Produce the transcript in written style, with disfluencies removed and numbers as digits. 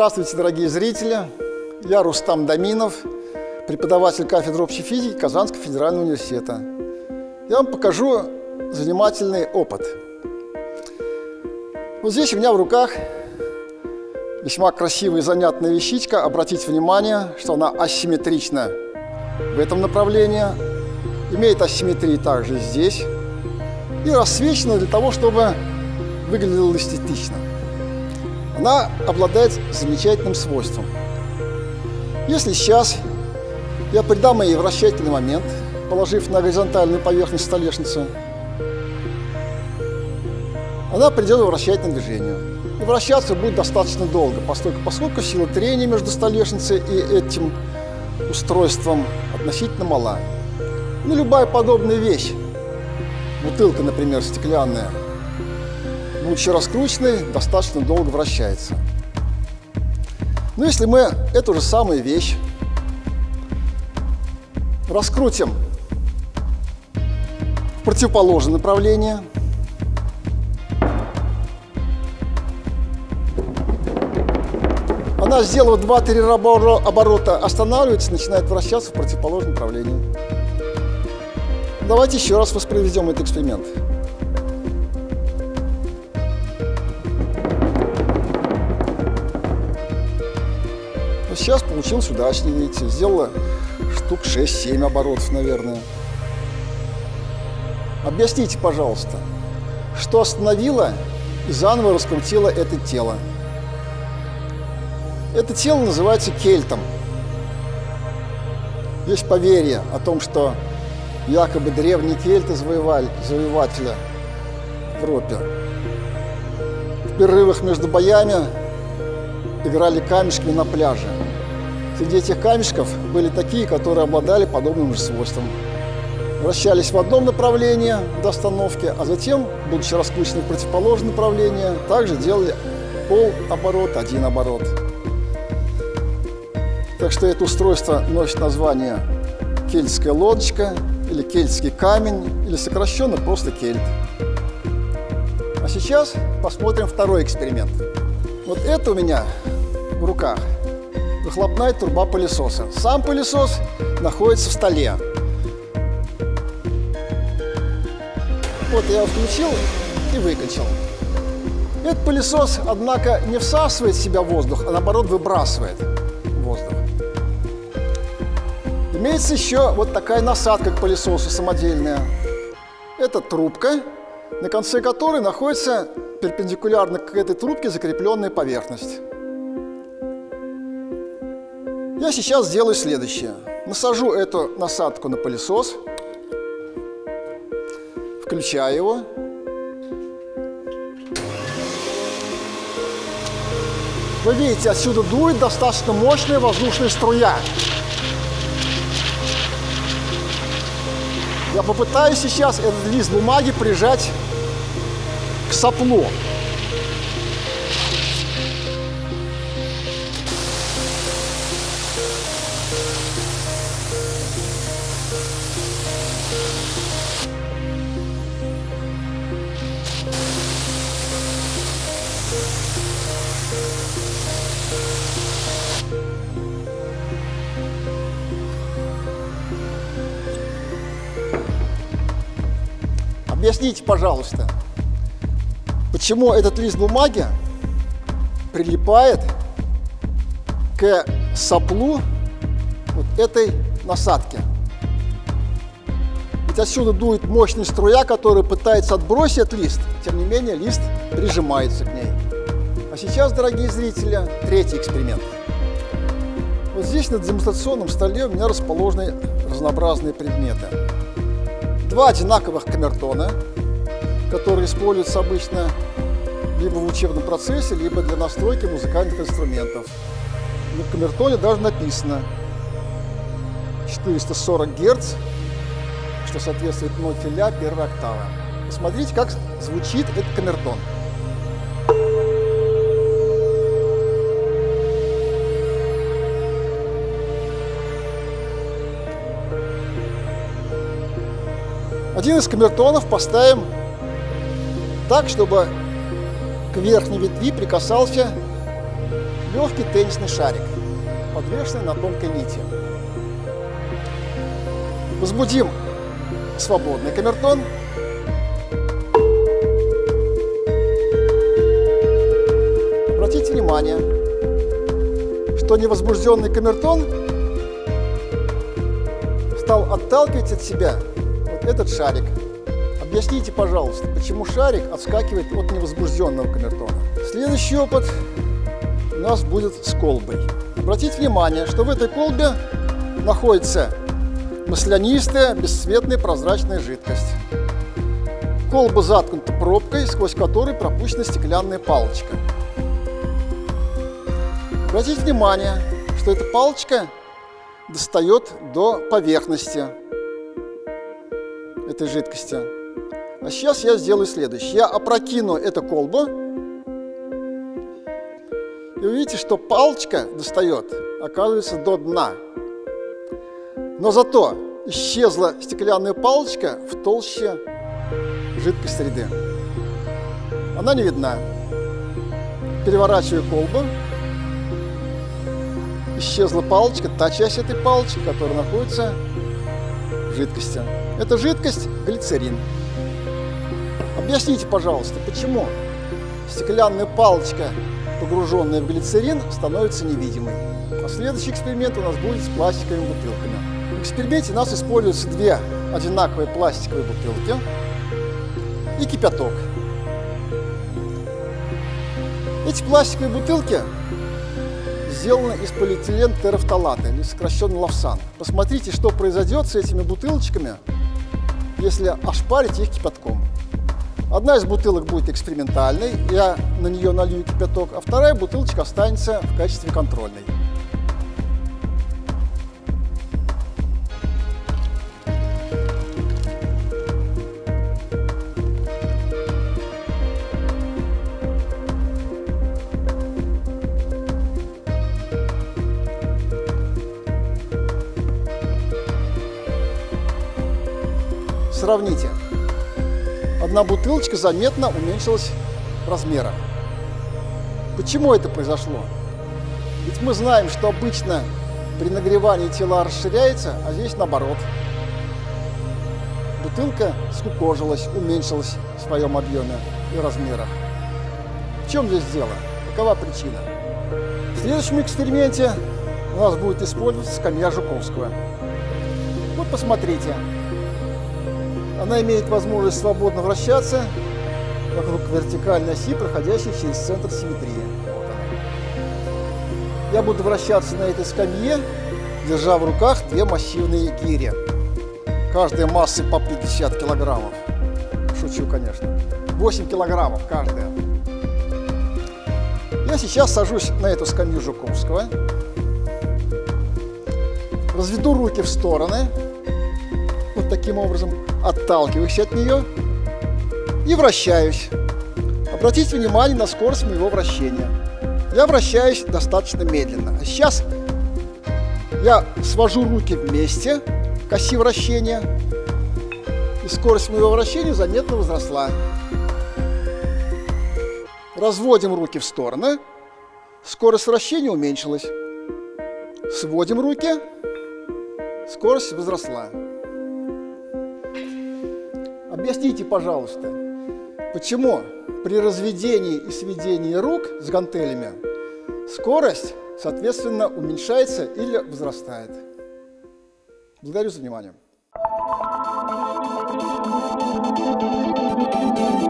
Здравствуйте, дорогие зрители! Я Рустам Даминов, преподаватель кафедры общей физики Казанского федерального университета. Я вам покажу занимательный опыт. Вот здесь у меня в руках весьма красивая и занятная вещичка. Обратите внимание, что она асимметрична в этом направлении, имеет асимметрии также здесь и рассвечена для того, чтобы выглядела эстетично. Она обладает замечательным свойством. Если сейчас я придам ей вращательный момент, положив на горизонтальную поверхность столешницы, она придет в вращательное движение. И вращаться будет достаточно долго, поскольку сила трения между столешницей и этим устройством относительно мала. Ну, любая подобная вещь, бутылка, например, стеклянная, будучи раскрученной, достаточно долго вращается. Но если мы эту же самую вещь раскрутим в противоположное направление, она, сделав 2-3 оборота, останавливается, начинает вращаться в противоположном направлении. Давайте еще раз воспроизведем этот эксперимент. Сейчас получилось удачно, видите, сделала штук 6-7 оборотов, наверное. Объясните, пожалуйста, что остановило и заново раскрутило это тело? Это тело называется кельтом. Есть поверье о том, что якобы древние кельты завоевателя в Европе в перерывах между боями играли камешками на пляже. Среди этих камешков были такие, которые обладали подобным же свойством. Вращались в одном направлении до остановки, а затем, будучи раскручены в противоположное направление, также делали полоборот, один оборот. Так что это устройство носит название кельтская лодочка, или кельтский камень, или сокращенно просто кельт. А сейчас посмотрим второй эксперимент. Вот это у меня в руках выхлопная труба пылесоса. Сам пылесос находится в столе. Вот я его включил и выключил. Этот пылесос, однако, не всасывает в себя воздух, а наоборот выбрасывает воздух. Имеется еще вот такая насадка к пылесосу самодельная. Это трубка, на конце которой находится перпендикулярно к этой трубке закрепленная поверхность. Я сейчас сделаю следующее. Насажу эту насадку на пылесос, включаю его. Вы видите, отсюда дует достаточно мощная воздушная струя. Я попытаюсь сейчас этот лист бумаги прижать к соплу. Объясните, пожалуйста, почему этот лист бумаги прилипает к соплу вот этой насадки? Ведь отсюда дует мощная струя, которая пытается отбросить этот лист, тем не менее лист прижимается к ней. А сейчас, дорогие зрители, третий эксперимент. Вот здесь на демонстрационном столе у меня расположены разнообразные предметы. Два одинаковых камертона, которые используются обычно либо в учебном процессе, либо для настройки музыкальных инструментов. На камертоне даже написано 440 Гц, что соответствует ноте ля первой октавы. Посмотрите, как звучит этот камертон. Один из камертонов поставим так, чтобы к верхней ветви прикасался легкий теннисный шарик, подвешенный на тонкой нити. Возбудим свободный камертон. Обратите внимание, что невозбужденный камертон стал отталкивать от себя вот этот шарик. Объясните, пожалуйста, почему шарик отскакивает от невозбужденного камертона. Следующий опыт у нас будет с колбой. Обратите внимание, что в этой колбе находится маслянистая, бесцветная, прозрачная жидкость. Колба заткнута пробкой, сквозь которую пропущена стеклянная палочка. Обратите внимание, что эта палочка достает до поверхности этой жидкости. А сейчас я сделаю следующее. Я опрокину эту колбу. И вы видите, что палочка достает, оказывается, до дна. Но зато исчезла стеклянная палочка в толще жидкой среды. Она не видна. Переворачиваю колбу. Исчезла палочка, та часть этой палочки, которая находится в жидкости. Это жидкость глицерин. Объясните, пожалуйста, почему стеклянная палочка, погруженная в глицерин, становится невидимой. А следующий эксперимент у нас будет с пластиковыми бутылками. В эксперименте у нас используются две одинаковые пластиковые бутылки и кипяток. Эти пластиковые бутылки сделаны из полиэтилен-терафталата, или сокращенно лавсан. Посмотрите, что произойдет с этими бутылочками, если ошпарить их кипятком. Одна из бутылок будет экспериментальной, я на нее налью кипяток, а вторая бутылочка останется в качестве контрольной. Сравните. Одна бутылочка заметно уменьшилась в размерах. Почему это произошло? Ведь мы знаем, что обычно при нагревании тело расширяется, а здесь наоборот. Бутылка скукожилась, уменьшилась в своем объеме и размерах. В чем здесь дело? Какова причина? В следующем эксперименте у нас будет использоваться скамья Жуковского. Вот посмотрите. Она имеет возможность свободно вращаться вокруг вертикальной оси, проходящей через центр симметрии. Вот она. Я буду вращаться на этой скамье, держа в руках две массивные гири. Каждая массой по 50 килограммов. Шучу, конечно. 8 килограммов каждая. Я сейчас сажусь на эту скамью Жуковского. Разведу руки в стороны. Вот таким образом. Отталкиваюсь от нее и вращаюсь. Обратите внимание на скорость моего вращения. Я вращаюсь достаточно медленно. А сейчас я свожу руки вместе к оси вращения, и скорость моего вращения заметно возросла. Разводим руки в стороны, скорость вращения уменьшилась. Сводим руки, скорость возросла. Объясните, пожалуйста, почему при разведении и сведении рук с гантелями скорость, соответственно, уменьшается или возрастает? Благодарю за внимание.